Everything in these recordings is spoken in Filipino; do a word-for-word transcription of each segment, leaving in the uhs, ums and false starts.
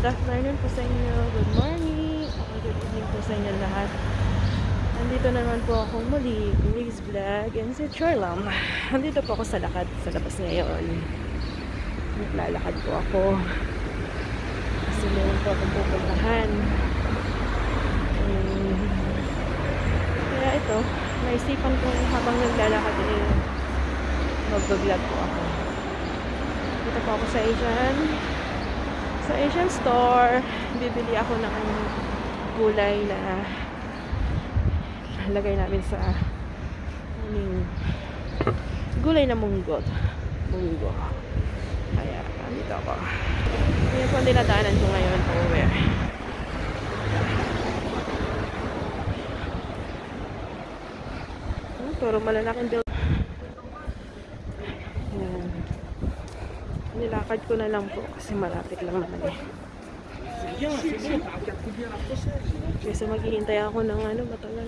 Good afternoon po sa inyo. Good morning. Okay, good evening po sa inyo lahat. Nandito naman po ako muli. Grace Vlog and si Charlam. Nandito po ako sa lakad sa labas ngayon. Naglalakad po ako. Kasi meron po akong pupuntahan. Um, kaya ito, naisipan ko habang naglalakad eh, mag-vlog po ako. Dito po ako sa Asian. Sa Asian store, bibili ako ng gulay na lagay namin sa aming gulay na munggo. Munggo. Kaya, dito ako. Kaya po ang dinadaanan ko ngayon pauwi. Hmm, pero malalaking build. Ayan. Nilakad ko na lang po kasi malapit lang naman eh. Kasi maghihintay ako ng ano, matagal.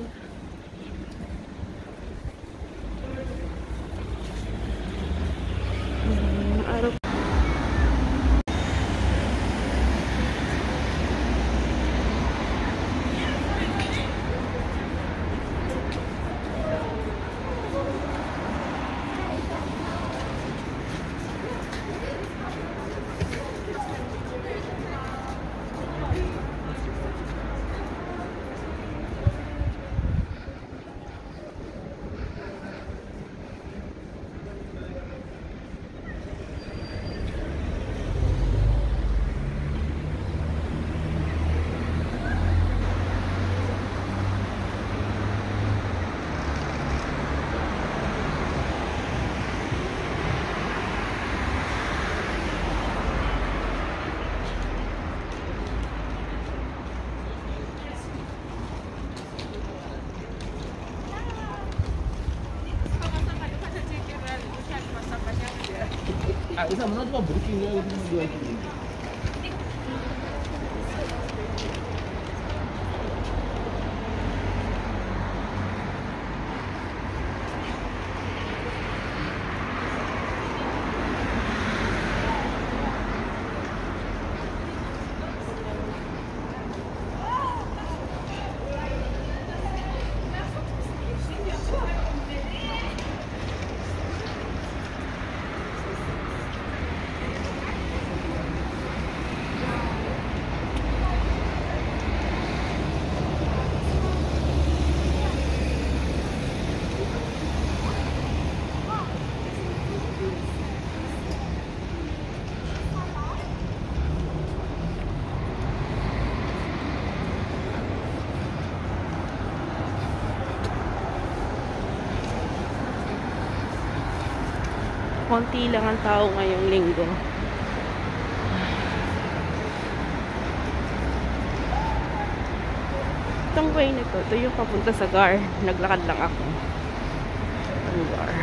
Um, araw. Ah, esa mano cuma booking ya itu dua itu. Konti lang ang tao ngayong linggo. Itong way na to, ito yung papunta sa Gar. Naglakad lang ako. Ang Gar.